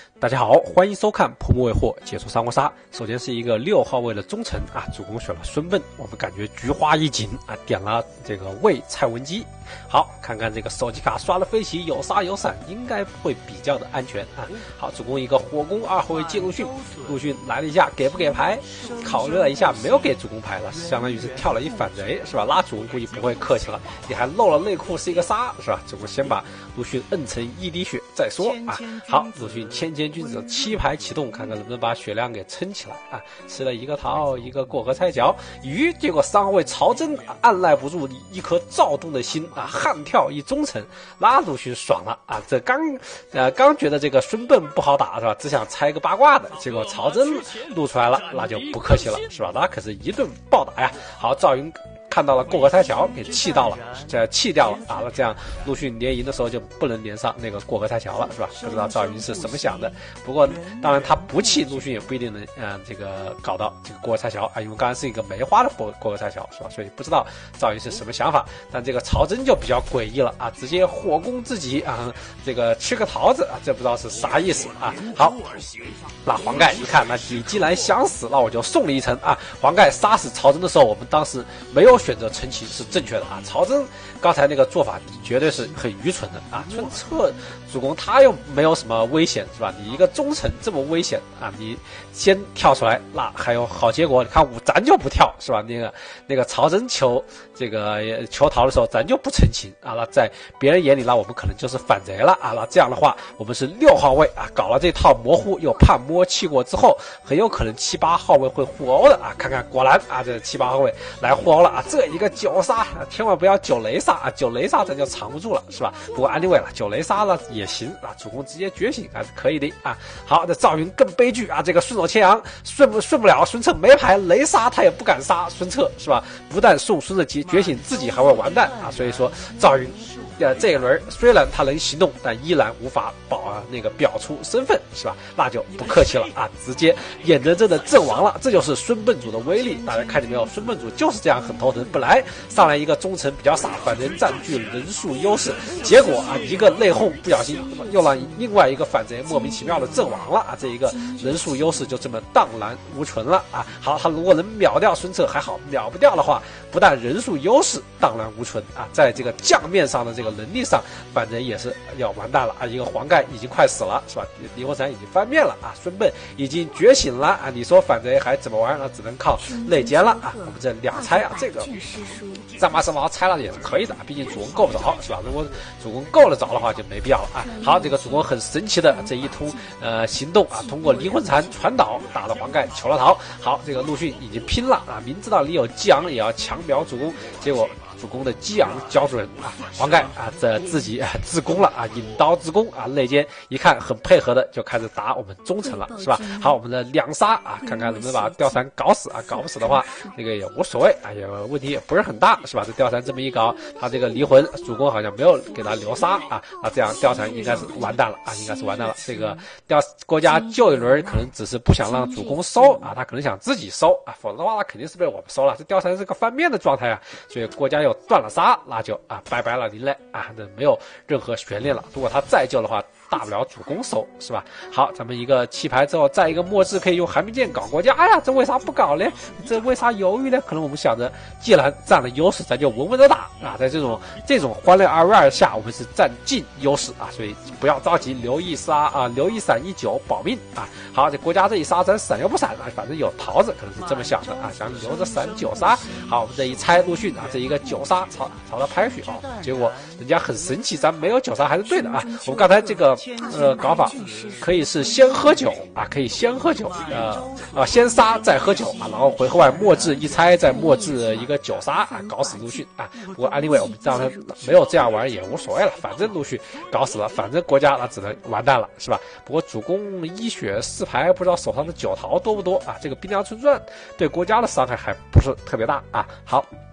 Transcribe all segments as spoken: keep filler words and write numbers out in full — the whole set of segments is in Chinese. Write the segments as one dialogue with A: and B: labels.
A: 大家好，欢迎收看泼墨为祸解说三国杀。首先是一个六号位的忠臣啊，主公选了孙膑，我们感觉菊花一紧啊，点了这个魏蔡文姬。好，看看这个手机卡刷了飞棋，有杀有闪，应该会比较的安全啊。好，主公一个火攻二号位借陆逊，陆逊来了一下，给不给牌？考虑了一下，没有给主公牌了，相当于是跳了一反贼，是吧？那主公估计不会客气了，你还漏了内库是一个杀，是吧？主公先把陆逊摁成一滴血再说啊。好，陆逊谦谦君子七牌启动，看看能不能把血量给撑起来啊！吃了一个桃，一个过河拆桥，鱼，结果三号位曹真按耐不住一颗躁动的心啊，悍跳一忠臣，那陆逊爽了啊！这刚呃刚觉得这个孙膑不好打是吧？只想猜个八卦的，结果曹真露出来了，那就不客气了是吧？那可是一顿暴打呀！好，赵云看到了过河拆桥，给气到了，这气掉了啊！那这样陆逊连赢的时候就不能连上那个过河拆桥了，是吧？不知道赵云是怎么想的。不过当然他不气陆逊也不一定能嗯、呃、这个搞到这个过河拆桥啊，因为刚才是一个梅花的过过河拆桥，是吧？所以不知道赵云是什么想法。但这个曹真就比较诡异了啊，直接火攻自己啊，这个吃个桃子啊，这不知道是啥意思啊。好，那黄盖一看，那你既然想死，那我就送你一程啊！黄盖杀死曹真的时候，我们当时没有选择陈情是正确的啊！曹真刚才那个做法绝对是很愚蠢的啊！春策主公他又没有什么危险是吧？你一个忠臣这么危险啊，你先跳出来，那还有好结果。你看我咱就不跳是吧？那个那个曹真求这个求逃的时候，咱就不陈情啊！那在别人眼里，那我们可能就是反贼了啊！那这样的话，我们是六号位啊，搞了这套模糊又判摸气过之后，很有可能七八号位会互殴的啊！看看果然啊，这七八号位来互殴了啊！这一个九杀，千万不要九雷杀啊！九雷杀咱就藏不住了，是吧？不过 anyway 了，九雷杀了也行啊，主公直接觉醒还是可以的啊。好，这赵云更悲剧啊，这个顺手牵羊顺不顺不了，孙策没牌，雷杀他也不敢杀孙策，是吧？不但送孙策觉觉醒，自己还会完蛋啊！所以说赵云。呃，这一轮虽然他能行动，但依然无法保啊那个表出身份，是吧？那就不客气了啊，直接眼睁睁的阵亡了。这就是孙膑主的威力，大家看见没有？孙膑主就是这样很头疼。本来上来一个忠臣比较傻，反正占据人数优势，结果啊一个内讧，不小心又让另外一个反贼莫名其妙的阵亡了啊！这一个人数优势就这么荡然无存了啊！好，他如果能秒掉孙策还好，秒不掉的话，不但人数优势荡然无存啊，在这个将面上的这个能力上，反正也是要完蛋了啊！一个黄盖已经快死了，是吧？李火山已经翻面了啊！孙膑已经觉醒了啊！你说反贼还怎么玩呢？只能靠内奸了啊！我们这两拆啊，这个战马神王拆了也是可以的，毕竟主公够不着，是吧？如果主公够得着的话，就没必要了啊！好，这个主公很神奇的这一通呃行动啊，通过灵魂禅传导打了黄盖求了逃。好，这个陆逊已经拼了啊！明知道你有激昂，也要强秒主公，结果主公的激昂交准啊！黄盖啊，这自己啊自宫了啊，引刀自宫啊，内奸一看很配合的，就开始打我们忠臣了，是吧？好，我们的两杀啊，看看能不能把吊山搞死啊？搞不死的话，这个也无所谓，哎呀，问题也不是很大，是吧？这吊山这么一搞，他这个离魂主公好像没有给他留杀啊，那这样吊山应该是完蛋了啊，应该是完蛋了。这个吊国家救一轮，可能只是不想让主公收啊，他可能想自己收啊，否则的话他肯定是被我们收了。这吊山是个翻面的状态啊，所以国家又断了杀，那就啊拜拜了您嘞啊，这没有任何悬念了。如果他再救的话，大不了主公收，是吧？好，咱们一个弃牌之后，再一个末智可以用寒冰剑搞国家。哎呀，这为啥不搞呢？这为啥犹豫呢？可能我们想着，既然占了优势，咱就稳稳的打啊！在这种这种欢乐二 v 二下，我们是占尽优势啊，所以不要着急，留一杀啊，留一闪一九保命啊！好，这国家这一杀，咱闪又不闪啊，反正有桃子，可能是这么想的啊，想留着闪九杀。好，我们这一拆陆逊啊，这一个九杀朝朝他拍去啊，结果人家很神奇，咱没有九杀还是对的啊！我们刚才这个。呃，搞法可以是先喝酒啊，可以先喝酒，呃啊，先杀再喝酒啊，然后回合外末智一拆，再末智一个九杀啊，搞死陆逊啊。不过 anyway 我们让他没有这样玩也无所谓了，反正陆逊搞死了，反正国家那只能完蛋了，是吧？不过主公一血四牌，不知道手上的九桃多不多啊？这个冰凉村传对国家的伤害还不是特别大啊。好。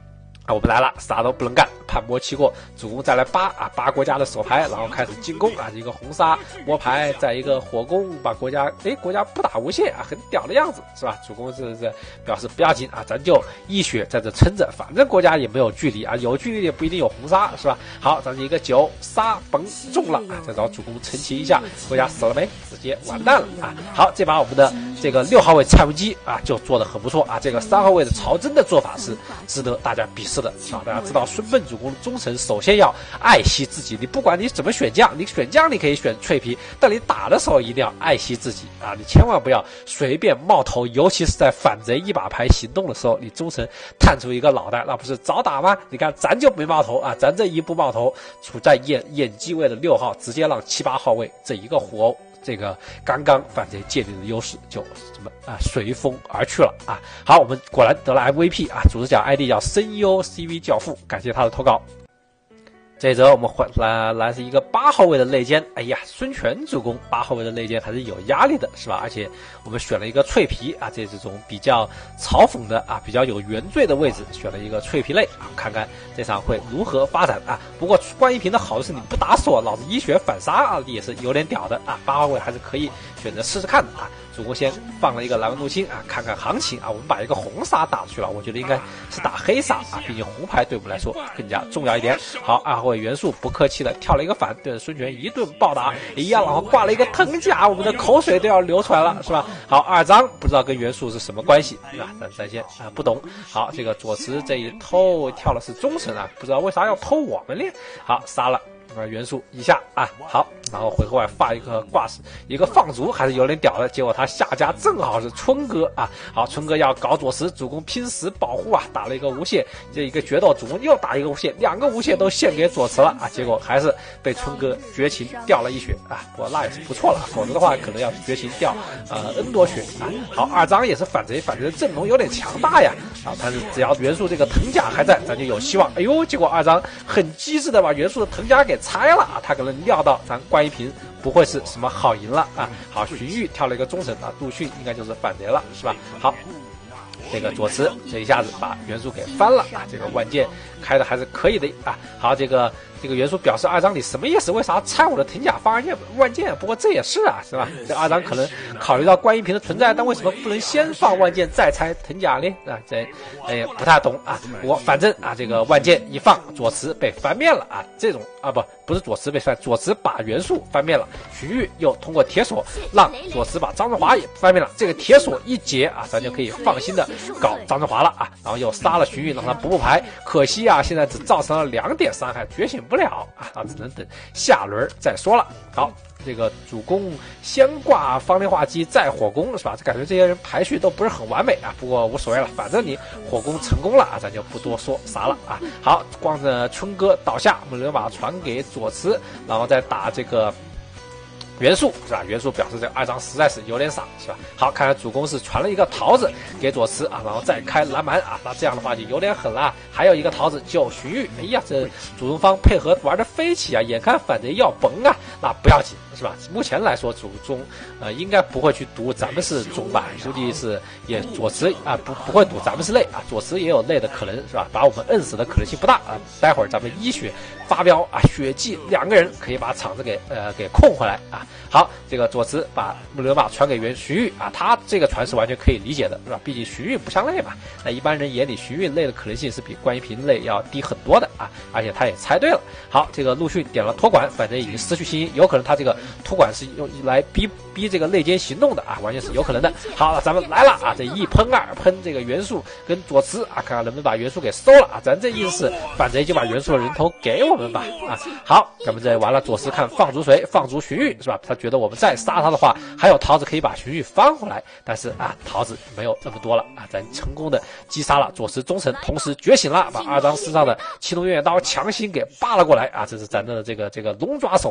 A: 啊，我们来了，啥都不能干，盘摸七过，主公再来扒啊，扒国家的手牌，然后开始进攻啊，一个红杀摸牌，再一个火攻，把国家，哎，国家不打无限啊，很屌的样子，是吧？主公是是表示不要紧啊，咱就一血在这撑着，反正国家也没有距离啊，有距离也不一定有红杀，是吧？好，咱一个九杀崩中了啊，再找主公撑起一下，国家死了没？直接完蛋了啊！好，这把我们的这个六号位蔡文姬啊，就做得很不错啊，这个三号位的曹真的做法是值得大家鄙视的啊！大家知道孙膑主公的忠诚，首先要爱惜自己。你不管你怎么选将，你选将你可以选脆皮，但你打的时候一定要爱惜自己啊！你千万不要随便冒头，尤其是在反贼一把牌行动的时候，你忠诚探出一个脑袋，那不是早打吗？你看咱就没冒头啊，咱这一不冒头，处在眼眼机位的六号，直接让七八号位这一个互殴。这个刚刚反贼建立的优势就什么啊随风而去了啊！好，我们果然得了 M V P 啊！主持奖 I D 叫声优 C V 教父，感谢他的投稿。这一则我们换来来是一个八号位的内奸，哎呀，孙权主公八号位的内奸还是有压力的，是吧？而且我们选了一个脆皮啊，这这种比较嘲讽的啊，比较有原罪的位置，选了一个脆皮类啊，看看这场会如何发展啊。不过关一平的好处是你不打死我，老子一血反杀啊，也是有点屌的啊。八号位还是可以选择试试看的啊。主公先放了一个蓝纹入侵啊，看看行情啊。我们把一个红杀打出去了，我觉得应该是打黑杀啊，毕竟红牌对我们来说更加重要一点。好，二号位元素不客气的跳了一个反，对着孙权一顿暴打，哎呀，然后挂了一个藤甲，我们的口水都要流出来了，是吧？好，二张不知道跟元素是什么关系，是吧？咱咱先啊不懂。好，这个左慈这一偷跳的是忠臣啊，不知道为啥要偷我们咧？好，杀了。元素一下啊，好，然后回合外发一个挂饰，一个放逐还是有点屌的，结果他下家正好是春哥啊，好，春哥要搞左慈，主公拼死保护啊，打了一个无限，这一个决斗，主公又打一个无限，两个无限都献给左慈了啊，结果还是被春哥绝情掉了一血啊，不过那也是不错了，否则的话可能要绝情掉呃 N 多血啊。好，二张也是反贼，反贼的阵容有点强大呀啊，但是只要元素这个藤甲还在，咱就有希望。哎呦，结果二张很机智的把元素的藤甲给拆了啊！他可能料到咱关一平不会是什么好赢了啊！好，荀彧跳了一个忠臣啊，陆逊应该就是反贼了，是吧？好，这个左慈这一下子把元素给翻了啊！这个万箭开的还是可以的啊！好，这个这个元素表示二张你什么意思？为啥拆我的藤甲放万箭？不过这也是啊，是吧？这二张可能考虑到关一平的存在，但为什么不能先放万箭再拆藤甲呢？啊，这哎不太懂啊！我反正啊，这个万箭一放，左慈被翻面了啊！这种啊不不是左慈被翻，左慈把元素翻面了，荀彧又通过铁锁让左慈把张振华也翻面了，这个铁锁一解啊，咱就可以放心的搞张振华了啊！然后又杀了荀彧，让他补补牌，可惜啊，现在只造成了两点伤害，觉醒不了啊，只能等下轮再说了。好，这个主攻先挂方天画戟再火攻，是吧？感觉这些人排序都不是很完美啊，不过无所谓了，反正你火攻成功了啊，咱就不多说啥了啊。好，光着春哥倒下，我们留把传给左慈，然后再打这个元素，是吧？元素表示这二张实在是有点傻，是吧？好，看来主公是传了一个桃子给左慈啊，然后再开蓝蛮啊，那这样的话就有点狠了。还有一个桃子救荀彧，哎呀，这主动方配合玩的飞起啊，眼看反贼要崩啊，那不要紧，是吧？目前来说，主中呃应该不会去赌咱们是中吧，估计是也左慈啊不不会赌咱们是内啊，左慈也有内的可能，是吧？把我们摁死的可能性不大啊。待会儿咱们一血发飙啊，血祭两个人可以把场子给呃给控回来啊。好，这个左慈把木流马传给袁荀彧啊，他这个传是完全可以理解的，是吧？毕竟荀彧不像累嘛，那一般人眼里荀彧累的可能性是比关一平累要低很多的啊，而且他也猜对了。好，这个陆逊点了托管，反正已经失去信心，有可能他这个托管是用来逼逼这个内奸行动的啊，完全是有可能的。好，咱们来了啊，这一喷二喷这个元素跟左慈啊，看看能不能把元素给收了啊，咱这意思是反贼就把元素的人头给我们吧啊。好，咱们这完了，左慈看放逐谁？放逐荀彧，是吧？他觉得我们再杀他的话，还有桃子可以把荀彧翻回来，但是啊，桃子没有那么多了啊，咱成功的击杀了左慈忠臣，同时觉醒了，把二张身上的青龙偃月刀强行给扒了过来啊，这是咱的这个这个龙爪手啊。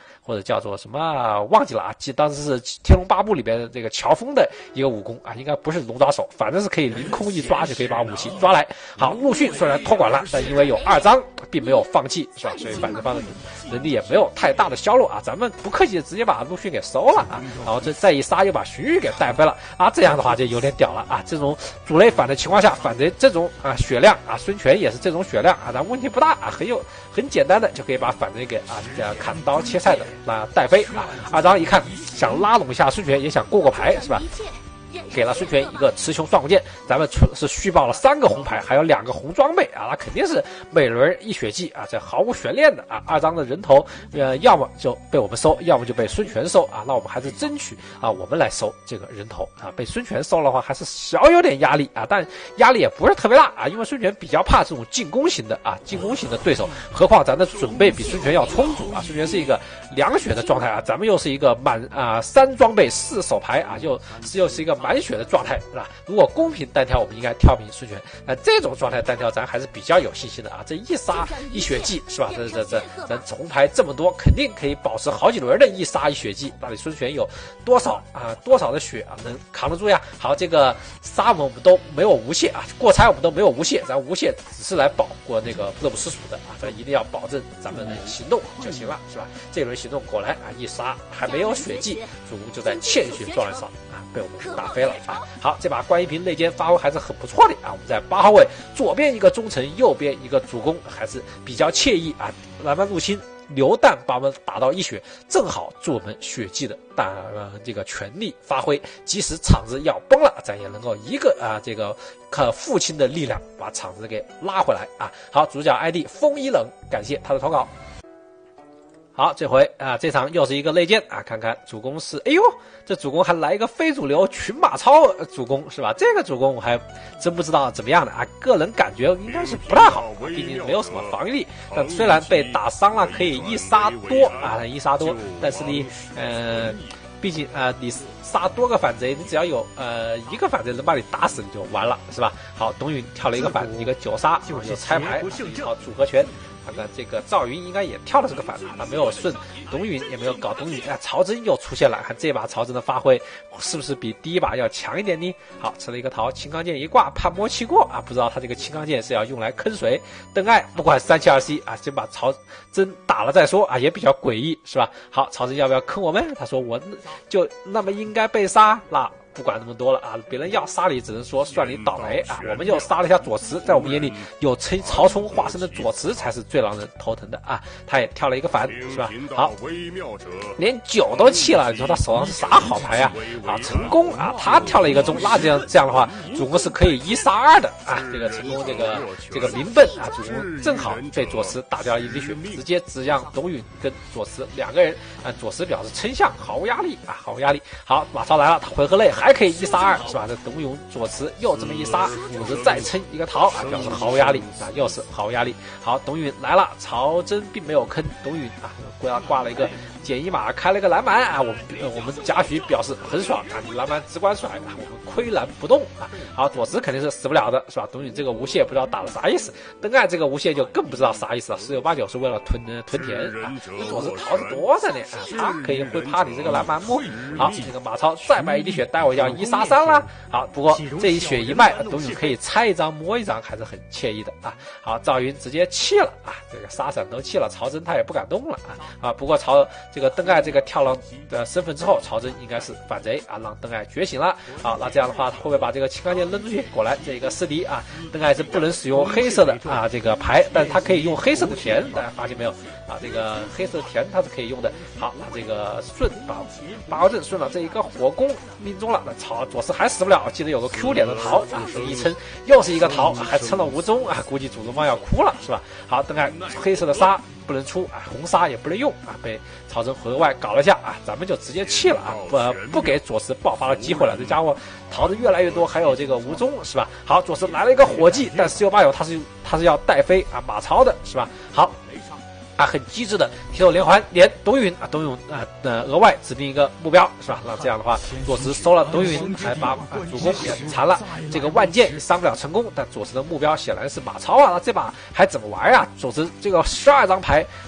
A: 或者叫做什么忘记了啊，记当时是《天龙八部》里边的这个乔峰的一个武功啊，应该不是龙爪手，反正是可以凌空一抓就可以把武器抓来。好，陆逊虽然托管了，但因为有二张，并没有放弃，是吧？所以反正方的能力也没有太大的削弱啊，咱们不客气的直接把陆逊给收了啊，然后这再一杀又把荀彧给带飞了啊，这样的话就有点屌了啊！这种主类反的情况下，反贼这种啊血量啊，孙权也是这种血量啊，但问题不大啊，很有很简单的就可以把反贼给啊这样砍刀切菜的那带飞啊。二张一看想拉拢一下孙权，也想过过牌是吧？给了孙权一个雌雄双股剑，咱们是续报了三个红牌，还有两个红装备啊，那肯定是每轮一血祭啊，这毫无悬念的啊。二张的人头，呃，要么就被我们收，要么就被孙权收啊。那我们还是争取啊，我们来收这个人头啊。被孙权收的话，还是小有点压力啊，但压力也不是特别大啊，因为孙权比较怕这种进攻型的啊，进攻型的对手。何况咱的准备比孙权要充足啊，孙权是一个两血的状态啊，咱们又是一个满啊三装备四手牌啊，又是又是一个满血的状态，是吧？如果公平单挑，我们应该挑平孙权。那、呃、这种状态单挑，咱还是比较有信心的啊。这一杀一血祭，是吧？这这这咱红牌这么多，肯定可以保持好几轮的一杀一血祭。到底孙权有多少啊？多少的血啊，能扛得住呀？好，这个杀我们都没有无懈啊，过拆我们都没有无懈，咱无懈只是来保过那个乐不思蜀的啊，咱一定要保证咱们的行动就行了，是吧？这轮行动果然啊，一杀还没有血祭，主公就在欠血状态上啊，被我们打飞了啊。好，这把关一平内奸发挥还是很不错的啊。我们在八号位左边一个忠臣，右边一个主攻，还是比较惬意啊。蓝蛮入侵榴弹把我们打到一血，正好助我们血祭的大、呃、这个全力发挥。即使场子要崩了，咱也能够一个啊这个可父亲的力量把场子给拉回来啊。好，主角 I D 风一冷，感谢他的投稿。好，这回啊，这场又是一个内奸啊，看看主攻是，哎呦，这主攻还来一个非主流群马超主攻是吧？这个主攻我还真不知道怎么样的啊，个人感觉应该是不太好，毕竟没有什么防御力。但虽然被打伤了，可以一杀多啊，一杀多，但是你呃，毕竟啊、呃，你杀多个反贼，你只要有呃一个反贼能把你打死，你就完了，是吧？好，董允跳了一个反，一个九杀，就拆牌，好组合拳。看看这个赵云应该也跳了这个反，他没有顺董允，也没有搞董允，哎，曹真又出现了，看这把曹真的发挥是不是比第一把要强一点呢？好，吃了一个桃，青钢剑一挂，判摸气过啊，不知道他这个青钢剑是要用来坑谁？邓艾不管三七二十一啊，先把曹真打了再说啊，也比较诡异是吧？好，曹真要不要坑我们？他说我就那么应该被杀那。不管那么多了啊，别人要杀你，只能说算你倒霉啊。我们又杀了一下左慈，在我们眼里，有陈曹冲化身的左慈才是最让人头疼的啊。他也跳了一个反，是吧？好，连九都弃了，你说他手上是啥好牌啊？啊，成功啊，他跳了一个中，那这样这样的话，主公是可以一杀二的啊。这个成功，这个这个明笨啊，主公正好被左慈打掉一滴血，直接只让董允跟左慈两个人啊，左慈表示称象，毫无压力啊，毫无压力。好，马超来了，他回合内。还可以一杀二是吧？这董永左慈又这么一杀，左慈再撑一个桃啊，表示毫无压力啊，又是毫无压力。好，董允来了，曹真并没有坑董允啊，挂挂了一个减一码，开了个蓝蛮啊，我们、呃、我们贾诩表示很爽啊，你蓝蛮只管甩啊，我们岿然不动啊。好，左慈肯定是死不了的是吧？董允这个无懈不知道打了啥意思，邓艾这个无懈就更不知道啥意思了，十有八九是为了屯呃屯田啊。这左慈桃子多着呢啊，他可以会怕你这个蓝蛮木。好，这个马超再卖一滴血，待会要一杀三啦。好，不过这一血一卖，董允可以拆一张摸一张，还是很惬意的啊。好，赵云直接弃了啊，这个杀闪都弃了，曹真他也不敢动了啊啊。不过曹这个邓艾这个跳了的身份之后，曹真应该是反贼啊，让邓艾觉醒了。好，那这样的话，会不会把这个青钢剑扔出去？果然这个失敌啊，邓艾是不能使用黑色的啊这个牌，但是他可以用黑色的田，大家发现没有啊？这个黑色的田它是可以用的。好，那这个顺把八号阵顺了这一个火攻命中了，那曹左慈还死不了，记得有个 Q 点的桃啊，这一撑又是一个桃，还撑了无踪啊，估计主公方要哭了是吧？好，邓艾黑色的杀不能出啊，红杀也不能用啊，被曹真回合外搞了一下啊，咱们就直接弃了啊，不、呃、不给左慈爆发的机会了，这家伙逃的越来越多，还有这个无踪是吧？好，左慈来了一个火计，但十有八九他是他是要带飞啊马超的是吧？好。啊，很机智的提手连环连董允啊，董允啊呃额外指定一个目标是吧？那这样的话，左慈收了董允，还把、啊、主公也残了。这个万箭伤不了成功，但左慈的目标显然是马超啊。那这把还怎么玩啊？左慈这个十二张牌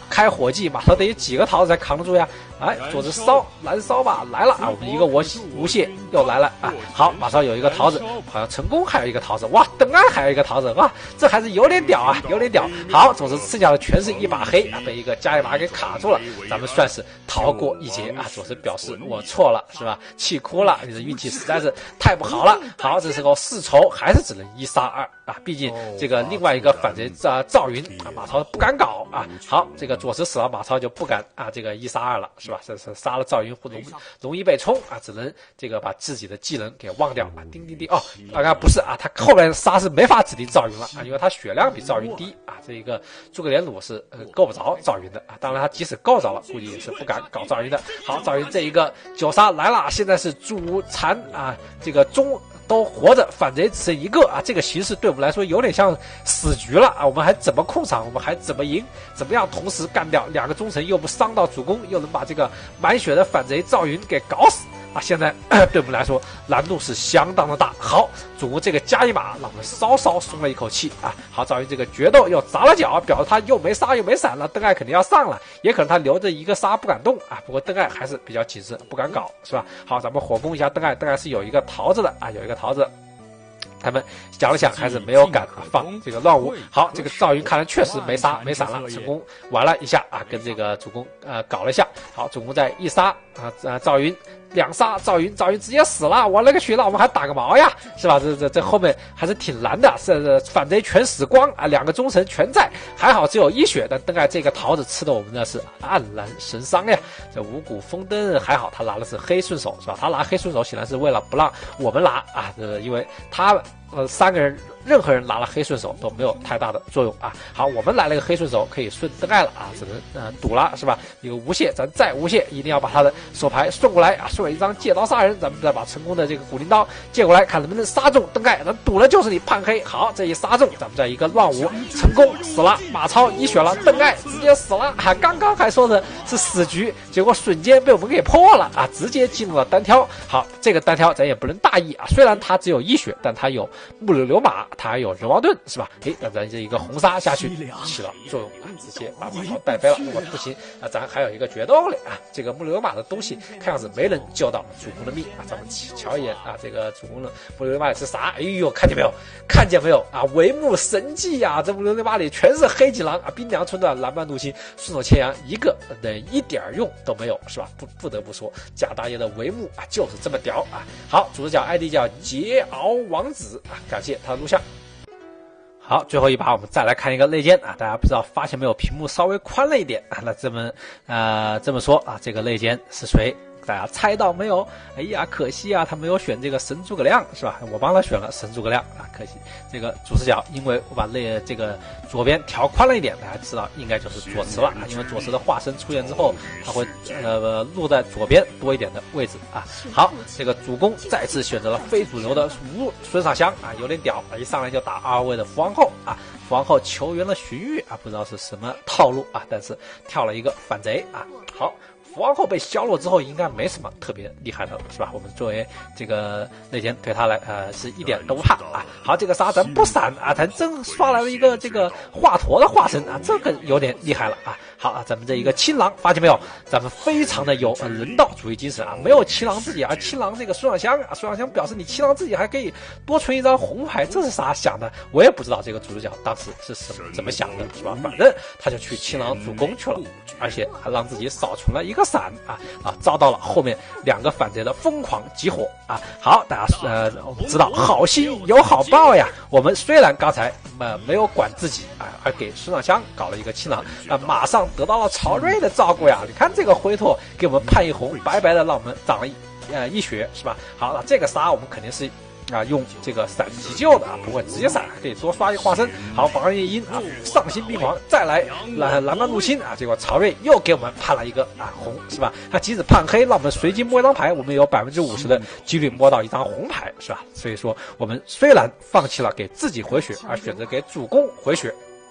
A: 开火计，马超得有几个桃子才扛得住呀？哎，左子烧燃烧吧，来了啊！我们一个无无懈又来了啊！好，马超有一个桃子，好像成功还有一个桃子，哇，邓艾还有一个桃子，哇，这还是有点屌啊，有点屌。好，左子剩下的全是一把黑啊，被一个加一把给卡住了，咱们算是逃过一劫啊！左子表示我错了，是吧？气哭了，你的运气实在是太不好了。好，这时候世仇还是只能一杀二啊，毕竟这个另外一个反贼啊赵云啊，马超不敢搞啊。好，这个左慈死了，马超就不敢啊这个一杀二了，是吧？这是杀了赵云容容易被冲啊，只能这个把自己的技能给忘掉啊。叮叮叮哦，大概不是啊，他后面杀是没法指定赵云了啊，因为他血量比赵云低啊。这一个诸葛连弩是呃够不着赵云的啊，当然他即使够着了，估计也是不敢搞赵云的。好，赵云这一个九杀来了，现在是朱残啊，这个中。都活着，反贼只剩一个啊！这个形势对我们来说有点像死局了啊！我们还怎么控场？我们还怎么赢？怎么样同时干掉两个忠臣，又不伤到主公，又能把这个满血的反贼赵云给搞死啊！现在对我们来说难度是相当的大。好，主公这个加一马，让我们稍稍松了一口气啊！好，赵云这个决斗又砸了脚，表示他又没杀又没闪了，邓艾肯定要上了，也可能他留着一个杀不敢动啊。不过邓艾还是比较谨慎，不敢搞，是吧？好，咱们火攻一下邓艾，邓艾是有一个桃子的啊，有一个桃子。他们想了想，还是没有敢放这个乱舞。好，这个赵云看来确实没杀没闪了，成功玩了一下啊，跟这个主公呃搞了一下。好，主公再一杀啊啊，赵云两杀，赵云赵云直接死了，我勒个去，那我们还打个毛呀，是吧？这这这后面还是挺难的，是反贼全死光啊，两个忠臣全在，还好只有一血，但邓艾这个桃子吃的我们那是黯然神伤呀。这五谷丰登还好，他拿的是黑顺手，是吧？他拿黑顺手显然是为了不让我们拿啊，这因为他。呃，三个人，任何人拿了黑顺手都没有太大的作用啊。好，我们来了个黑顺手，可以顺邓艾了啊，只能呃赌了，是吧？一个无懈，咱再无懈，一定要把他的手牌顺过来啊，顺一张借刀杀人，咱们再把成功的这个古灵刀借过来，看能不能杀中邓艾。咱赌了就是你判黑，好，这一杀中，咱们再一个乱舞成功死了，马超一血了，邓艾直接死了啊！刚刚还说的是死局，结果瞬间被我们给破了啊，直接进入了单挑。好，这个单挑咱也不能大意啊，虽然他只有一血，但他有木柳流马，他还有人王盾，是吧？诶，那咱这一个红杀下去起了作用啊，直接把马超带飞了。如果不行啊，咱还有一个决斗嘞啊！这个木柳流马的东西看样子没人救到主公的命啊！咱们瞧一眼啊，这个主公的木柳流马是啥？哎呦，看见没有？看见没有啊？帷幕神迹呀、啊！这木柳流马里全是黑脊狼啊！冰凉村的蓝斑怒星、顺手牵羊，一个人一点用都没有，是吧？不不得不说，贾大爷的帷幕啊，就是这么屌啊！好，主角 I D 叫桀骜王子啊，感谢他的录像。好，最后一把我们再来看一个内奸啊，大家不知道发现没有，屏幕稍微宽了一点啊。那这么呃这么说啊，这个内奸是谁？大家猜到没有？哎呀，可惜啊，他没有选这个神诸葛亮，是吧？我帮他选了神诸葛亮啊，可惜这个主视角，因为我把那这个左边调宽了一点，大家知道应该就是左慈了啊，因为左慈的化身出现之后，他会呃落在左边多一点的位置啊。好，这个主公再次选择了非主流的吴孙尚香啊，有点屌，一上来就打二位的福王后啊，福王后求援了荀彧啊，不知道是什么套路啊，但是跳了一个反贼啊。好。福王后被削弱之后，应该没什么特别厉害的，是吧？我们作为这个内奸，对他来呃是一点都不怕啊。好，这个杀咱不闪啊，咱真刷来了一个这个华佗的化身啊，这个有点厉害了啊。好啊，咱们这一个青狼，发现没有？咱们非常的有呃人道主义精神啊，没有青狼自己，而青狼这个孙尚香啊，孙尚香表示你青狼自己还可以多存一张红牌，这是啥想的？我也不知道这个主角当时是什么怎么想的，是吧？反正他就去青狼主攻去了，而且还让自己少存了一个闪啊啊，遭到了后面两个反贼的疯狂集火啊！好，大家呃知道好心有好报呀。我们虽然刚才呃没有管自己啊，而给孙尚香搞了一个青狼，那马上得到了曹睿的照顾呀。你看这个回头给我们判一红，白白的让我们长了一呃一血，是吧？好，那这个杀我们肯定是。啊，用这个闪急救的啊，不会直接闪，还可以多刷一个化身。好，榜夜莺啊，丧心病狂，再来蓝蓝斑入侵啊，结果曹睿又给我们判了一个啊红，是吧？他即使判黑，让我们随机摸一张牌，我们有百分之五十的几率摸到一张红牌，是吧？所以说，我们虽然放弃了给自己回血，而选择给主公回血。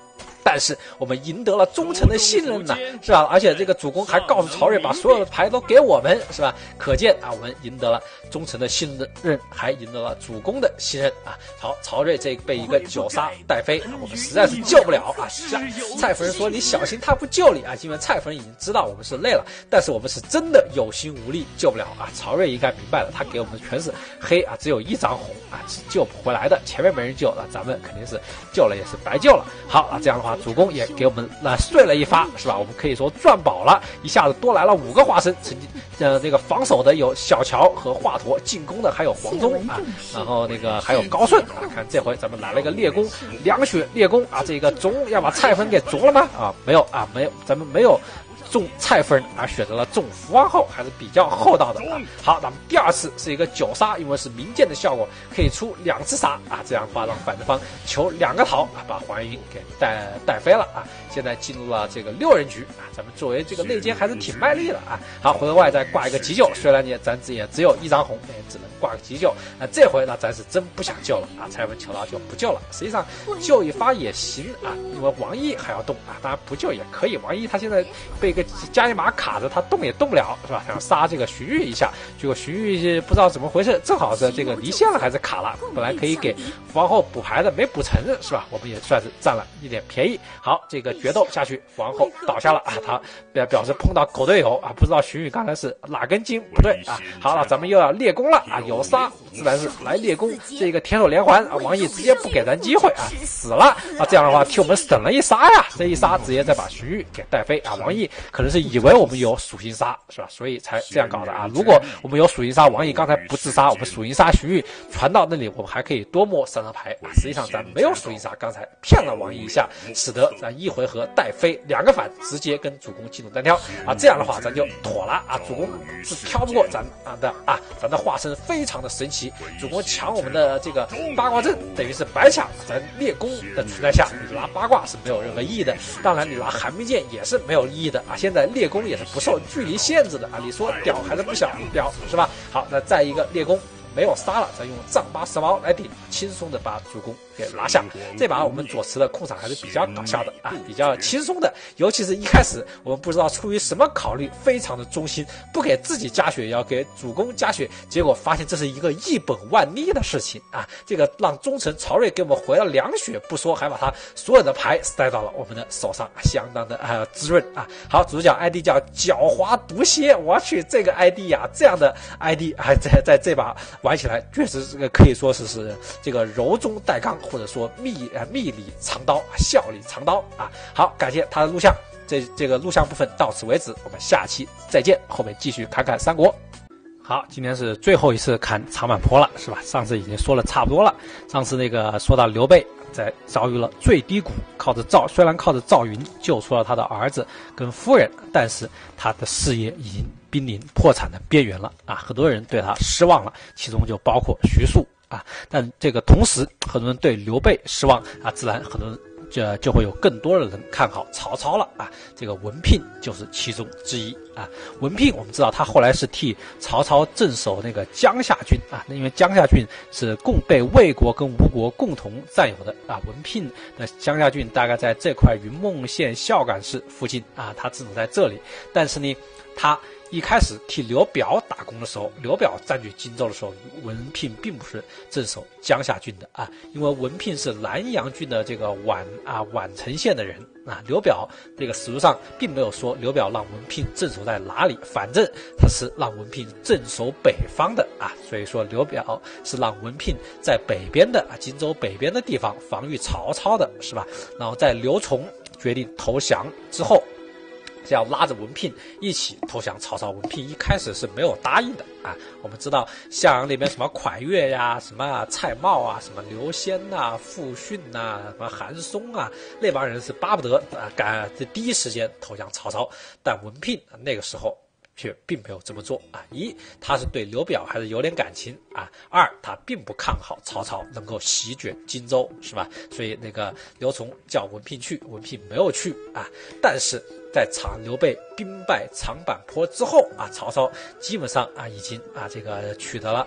A: 但是我们赢得了忠臣的信任呢，是吧？而且这个主公还告诉曹睿把所有的牌都给我们，是吧？可见啊，我们赢得了忠臣的信任，还赢得了主公的信任啊。曹曹睿这被一个九杀带飞，啊、我们实在是救不了啊。蔡夫人说：“你小心，他不救你啊！”因为蔡夫人已经知道我们是累了，但是我们是真的有心无力，救不了啊。曹睿应该明白了，他给我们全是黑啊，只有一张红啊，是救不回来的。前面没人救了，咱们肯定是救了也是白救了。好啊，这样的话，主公也给我们呃睡了一发，是吧？我们可以说赚饱了，一下子多来了五个花生。曾经呃那个防守的有小乔和华佗，进攻的还有黄忠啊，然后那个还有高顺啊。看这回咱们来了一个列公，两血列公啊，这个钟要把蔡分给啄了吗？啊，没有啊，没有，咱们没有中蔡夫人而选择了中福王后，还是比较厚道的啊。好，那么第二次是一个九杀，因为是明剑的效果，可以出两次杀啊，这样的话让反对方求两个桃啊，把黄云给带带飞了啊。现在进入了这个六人局啊，咱们作为这个内奸还是挺卖力的啊。好，回合外再挂一个急救，虽然也咱也只有一张红，也只能挂个急救啊。这回呢，咱是真不想救了啊，蔡文求到就不救了。实际上救一发也行啊，因为王毅还要动啊，当然不救也可以。王毅他现在被一个加一马卡着，他动也动不了，是吧？想杀这个荀彧一下，结果荀彧不知道怎么回事，正好是这个离线了还是卡了，本来可以给王后补牌的没补成，是吧？我们也算是占了一点便宜。好，这个决斗下去，王后倒下了啊，他表表示碰到狗队友啊，不知道荀彧刚才是哪根筋不对啊。好了，咱们又要列攻了啊，有杀自然是来列攻，这个天手连环啊，王毅直接不给咱机会啊，死了啊，这样的话替我们省了一杀呀，这一杀直接再把荀彧给带飞啊，王毅可能是以为我们有属性杀，是吧？所以才这样搞的啊。如果我们有属性杀，王毅刚才不自杀，我们属性杀荀彧传到那里，我们还可以多摸三张牌啊。实际上咱没有属性杀，刚才骗了王毅一下，使得咱一回合带飞两个反，直接跟主公进入单挑啊。这样的话咱就妥了啊，主公是挑不过咱啊的啊，咱的化身非常的神奇，主公抢我们的这个八卦阵等于是白抢，咱列攻的存在下，你拿八卦是没有任何意义的。当然你拿寒冰剑也是没有意义的啊。现在列攻也是不受距离限制的啊，你说屌还是不小屌是吧？好，那再一个列攻没有杀了，再用丈八蛇矛来顶，轻松的把主公给拿下。这把我们左慈的控场还是比较搞笑的啊，比较轻松的。尤其是一开始我们不知道出于什么考虑，非常的忠心，不给自己加血，也要给主公加血。结果发现这是一个一本万利的事情啊！这个让忠臣曹睿给我们回了两血不说，还把他所有的牌塞到了我们的手上，相当的啊滋润啊。好，主角 I D 叫狡猾毒蝎，我去这个 I D 呀、啊，这样的 I D 还、啊、在在这把玩起来确实这个可以说是是这个柔中带刚，或者说密呃密里藏刀，笑里藏刀啊。好，感谢他的录像，这这个录像部分到此为止，我们下期再见，后面继续看看三国。好，今天是最后一次看长坂坡了，是吧？上次已经说了差不多了。上次那个说到刘备在遭遇了最低谷，靠着赵虽然靠着赵云救出了他的儿子跟夫人，但是他的事业已经濒临破产的边缘了啊！很多人对他失望了，其中就包括徐庶啊。但这个同时，很多人对刘备失望啊，自然很多人。这就会有更多的人看好曹操了啊！这个文聘就是其中之一啊。文聘我们知道他后来是替曹操镇守那个江夏郡啊，那因为江夏郡是共被魏国跟吴国共同占有的啊。文聘的江夏郡大概在这块云梦县孝感市附近啊，他只能在这里。但是呢，他一开始替刘表打工的时候，刘表占据荆州的时候，文聘并不是镇守江夏郡的啊，因为文聘是南阳郡的这个宛啊宛城县的人啊。刘表这个史书上并没有说刘表让文聘镇守在哪里，反正他是让文聘镇守北方的啊，所以说刘表是让文聘在北边的啊荆州北边的地方防御曹操的，是吧？然后在刘琮决定投降之后，是要拉着文聘一起投降曹操。文聘一开始是没有答应的啊。我们知道襄阳那边什么蒯越呀、什么蔡瑁啊、什么刘仙呐、傅训呐、什么韩松啊，那帮人是巴不得啊赶在第一时间投降曹操。但文聘那个时候却并没有这么做啊！一，他是对刘表还是有点感情啊；二，他并不看好曹操能够席卷荆州，是吧？所以那个刘琮叫文聘去，文聘没有去啊。但是在长刘备兵败长坂坡之后啊，曹操基本上啊已经啊这个取得了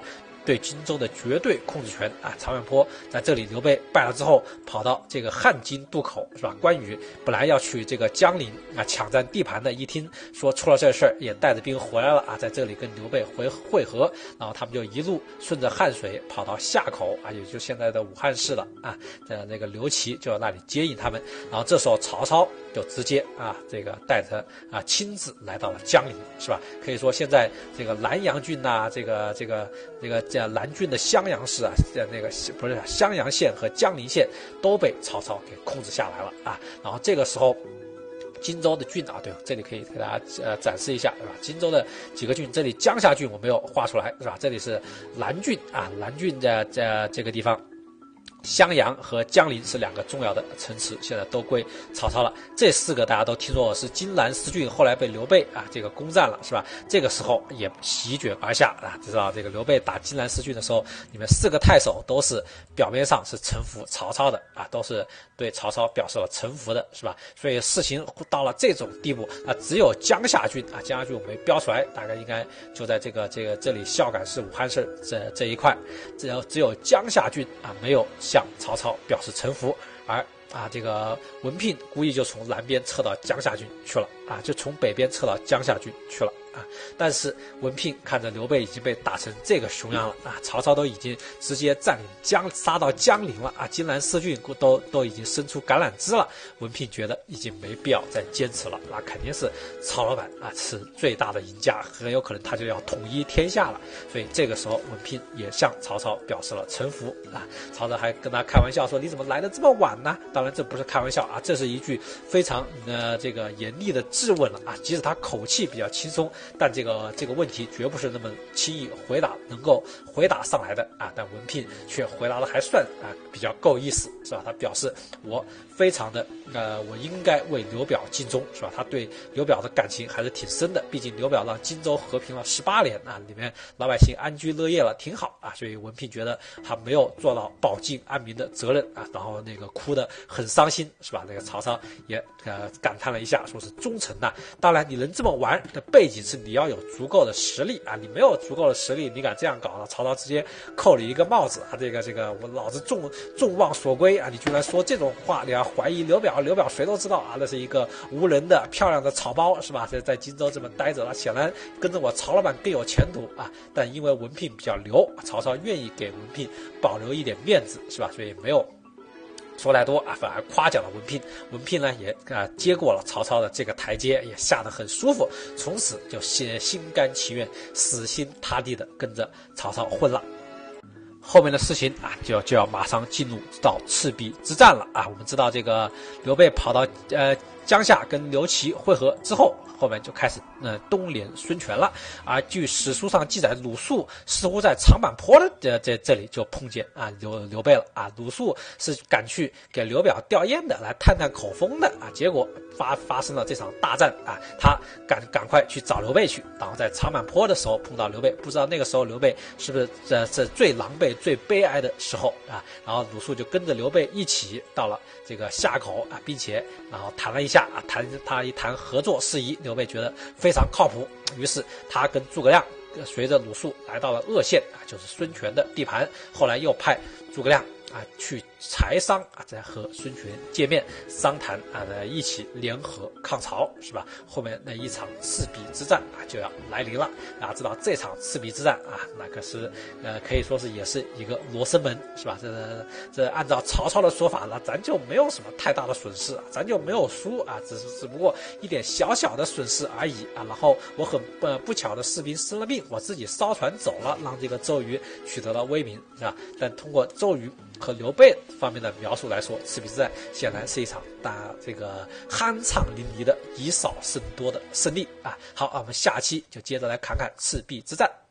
A: 对荆州的绝对控制权啊。长坂坡在这里刘备败了之后，跑到这个汉津渡口是吧？关羽本来要去这个江陵啊抢占地盘的，一听说出了这事儿，也带着兵回来了啊，在这里跟刘备回会合，然后他们就一路顺着汉水跑到夏口啊，也就现在的武汉市了啊。呃，那个刘琦就在那里接应他们，然后这时候曹操就直接啊这个带着啊亲自来到了江陵是吧？可以说现在这个南阳郡呐、啊，这个这个这个这南郡的襄阳市啊，那个不是襄阳县和江陵县都被曹操给控制下来了啊。然后这个时候，荆州的郡啊，对，这里可以给大家呃展示一下，是吧？荆州的几个郡，这里江夏郡我没有画出来，是吧？这里是南郡啊，南郡的这这个地方。襄阳和江陵是两个重要的城池，现在都归曹操了。这四个大家都听说过是荆南四郡，后来被刘备啊这个攻占了，是吧？这个时候也席卷而下啊，知道这个刘备打荆南四郡的时候，你们四个太守都是表面上是臣服曹操的啊，都是对曹操表示了臣服的，是吧？所以事情到了这种地步啊，只有江夏郡啊，江夏郡我没标出来，大概应该就在这个这个这里孝感市武汉市这这一块，只有只有江夏郡啊没有向曹操表示臣服，而啊这个文聘故意就从南边撤到江夏郡去了啊，就从北边撤到江夏郡去了啊。但是文聘看着刘备已经被打成这个熊样了啊，曹操都已经直接占领江杀到江陵了啊，荆南四郡都都已经伸出橄榄枝了，文聘觉得已经没必要再坚持了，那肯定是曹老板啊是最大的赢家，很有可能他就要统一天下了。所以这个时候文聘也向曹操表示了臣服啊。曹操还跟他开玩笑说：“你怎么来的这么晚呢？”当然这不是开玩笑啊，这是一句非常呃这个严厉的质问了啊。即使他口气比较轻松，但这个这个问题绝不是那么轻易回答能够回答上来的啊。但文聘却回答的还算啊比较够意思，是吧？他表示我非常的呃我应该为刘表尽忠，是吧？他对刘表的感情还是挺深的，毕竟刘表让荆州和平了十八年啊，里面老百姓安居乐业了，挺好啊。所以文聘觉得他没有做到保境安民的责任啊，然后那个哭得很伤心，是吧？那个曹操也呃感叹了一下，说是忠臣呐。当然你能这么玩的背景是你要有足够的实力啊，你没有足够的实力，你敢这样搞了，曹操直接扣你一个帽子啊！这个这个我老子众众望所归啊，你居然说这种话，你要怀疑刘表，刘表谁都知道啊，那是一个无能的漂亮的草包，是吧？在在荆州这么待着了，显然跟着我曹老板更有前途啊。但因为文聘比较牛，曹操愿意给文聘保留一点面子，是吧？所以没有说太多啊，反而夸奖了文聘。文聘呢也啊接过了曹操的这个台阶，也下得很舒服，从此就心心甘情愿、死心塌地的跟着曹操混了。后面的事情啊，就要就要马上进入到赤壁之战了啊！我们知道这个刘备跑到呃江夏跟刘琦会合之后，后面就开始呃东连孙权了。而据史书上记载，鲁肃似乎在长坂坡的这这这里就碰见啊刘刘备了啊。鲁肃是赶去给刘表吊唁的，来探探口风的啊。结果发发生了这场大战啊，他赶赶快去找刘备去，然后在长坂坡的时候碰到刘备，不知道那个时候刘备是不是这这最狼狈、最悲哀的时候啊？然后鲁肃就跟着刘备一起到了这个夏口啊，并且然后谈了一下啊，谈他一谈合作事宜，刘备觉得非常靠谱，于是他跟诸葛亮随着鲁肃来到了鄂县啊，就是孙权的地盘。后来又派诸葛亮啊去柴桑啊，再和孙权见面商谈啊，一起联合抗曹，是吧？后面那一场赤壁之战啊就要来临了。大家知道这场赤壁之战啊，那可是呃可以说是也是一个罗生门，是吧？这这按照曹操的说法呢，咱就没有什么太大的损失，咱就没有输啊，只是只不过一点小小的损失而已啊。然后我很呃不巧的士兵生了病，我自己烧船走了，让这个周瑜取得了威名，是吧？但通过周瑜和刘备方面的描述来说，赤壁之战显然是一场大这个酣畅淋漓的以少胜多的胜利啊！好，我们下期就接着来看看赤壁之战。